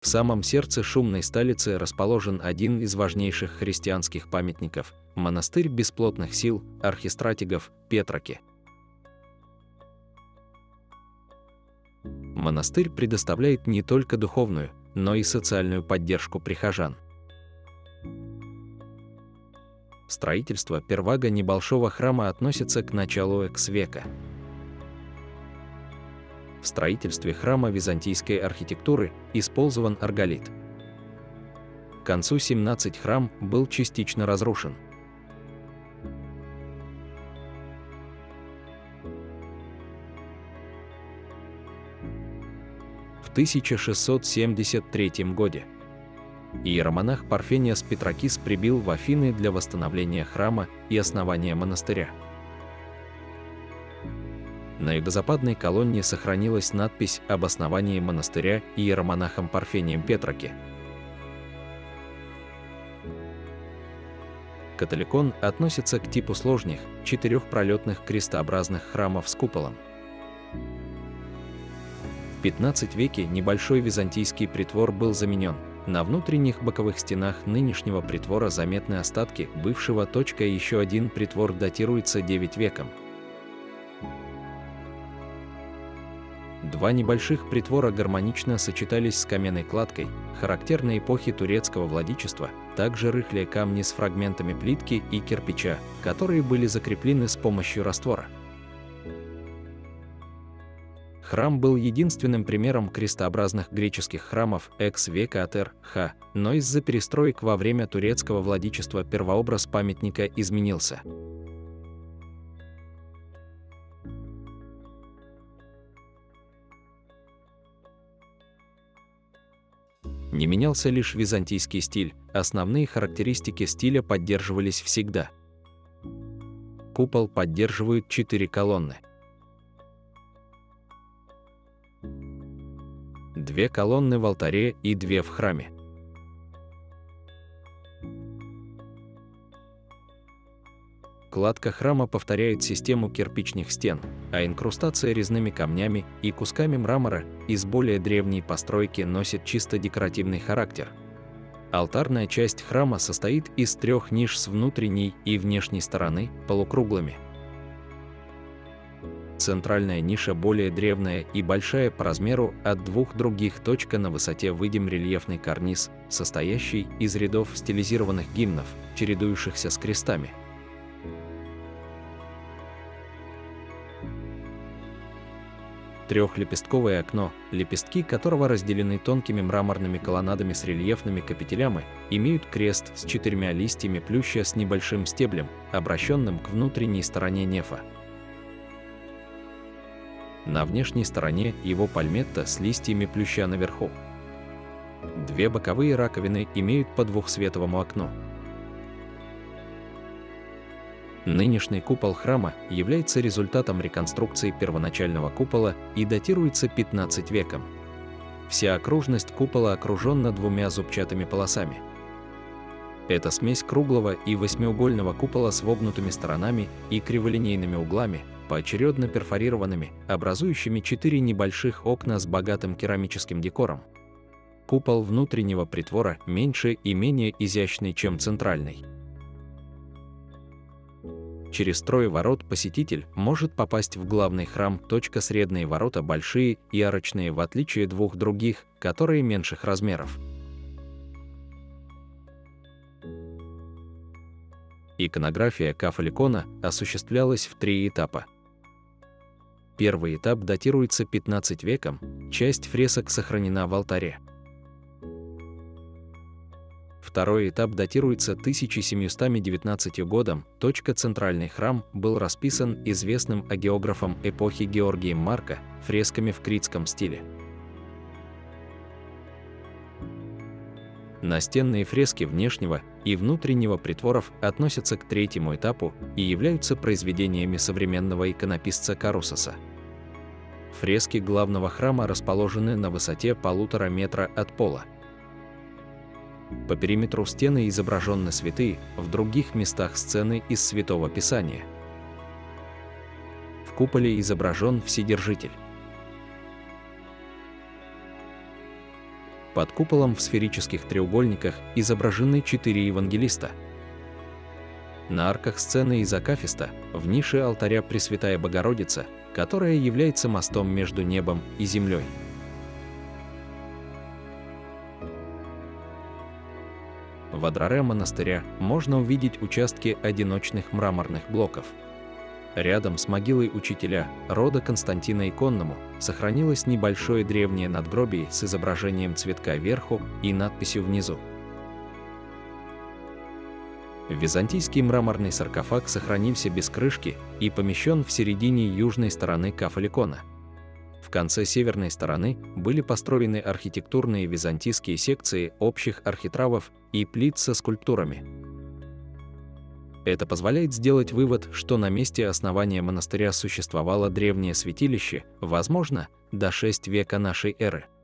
В самом сердце шумной столицы расположен один из важнейших христианских памятников – монастырь бесплотных сил архистратигов Петраки. Монастырь предоставляет не только духовную, но и социальную поддержку прихожан. Строительство первого небольшого храма относится к началу X-века. В строительстве храма византийской архитектуры использован арголит. К концу 17 храм был частично разрушен. В 1673 году иеромонах Парфениос Петракис прибыл в Афины для восстановления храма и основания монастыря. На юго-западной колонне сохранилась надпись об основании монастыря иеромонахом Парфением Петраки. Католикон относится к типу сложных, четырехпролетных крестообразных храмов с куполом. В 15 веке небольшой византийский притвор был заменен. На внутренних боковых стенах нынешнего притвора заметны остатки бывшего. Еще один притвор датируется 9 веком. Два небольших притвора гармонично сочетались с каменной кладкой, характерной эпохи турецкого владычества, также рыхлые камни с фрагментами плитки и кирпича, которые были закреплены с помощью раствора. Храм был единственным примером крестообразных греческих храмов X-века от Р.Х., но из-за перестроек во время турецкого владычества первообраз памятника изменился. Не менялся лишь византийский стиль, основные характеристики стиля поддерживались всегда. Купол поддерживают 4 колонны. 2 колонны в алтаре и 2 в храме. Кладка храма повторяет систему кирпичных стен, а инкрустация резными камнями и кусками мрамора из более древней постройки носит чисто декоративный характер. Алтарная часть храма состоит из 3 ниш с внутренней и внешней стороны, полукруглыми. Центральная ниша более древняя и большая по размеру от 2 других. На высоте видим рельефный карниз, состоящий из рядов стилизированных гимнов, чередующихся с крестами. Трехлепестковое окно, лепестки которого разделены тонкими мраморными колоннадами с рельефными капителями, имеют крест с 4 листьями плюща с небольшим стеблем, обращенным к внутренней стороне нефа. На внешней стороне его пальметта с листьями плюща наверху. 2 боковые раковины имеют по двухсветовому окну. Нынешний купол храма является результатом реконструкции первоначального купола и датируется 15 веком. Вся окружность купола окружена 2 зубчатыми полосами. Это смесь круглого и восьмиугольного купола с вогнутыми сторонами и криволинейными углами, поочередно перфорированными, образующими 4 небольших окна с богатым керамическим декором. Купол внутреннего притвора меньше и менее изящный, чем центральный. Через трое ворот посетитель может попасть в главный храм. Средние ворота большие и арочные, в отличие 2 других, которые меньших размеров. Иконография кафоликона осуществлялась в 3 этапа. Первый этап датируется 15 веком, часть фресок сохранена в алтаре. Второй этап датируется 1719 годом. Центральный храм был расписан известным агеографом эпохи Георгием Марко фресками в критском стиле. Настенные фрески внешнего и внутреннего притворов относятся к 3-му этапу и являются произведениями современного иконописца Карусоса. Фрески главного храма расположены на высоте 1,5 метра от пола. По периметру стены изображены святые, в других местах сцены из Святого Писания. В куполе изображен Вседержитель. Под куполом в сферических треугольниках изображены 4 евангелиста. На арках сцены из акафиста в нише алтаря Пресвятая Богородица, которая является мостом между небом и землей. Во дворе монастыря можно увидеть участки одиночных мраморных блоков. Рядом с могилой учителя рода Константина Иконному сохранилось небольшое древнее надгробие с изображением цветка вверху и надписью внизу. Византийский мраморный саркофаг сохранился без крышки и помещен в середине южной стороны кафеликона. В конце северной стороны были построены архитектурные византийские секции общих архитравов и плит со скульптурами. Это позволяет сделать вывод, что на месте основания монастыря существовало древнее святилище, возможно, до VI века нашей эры.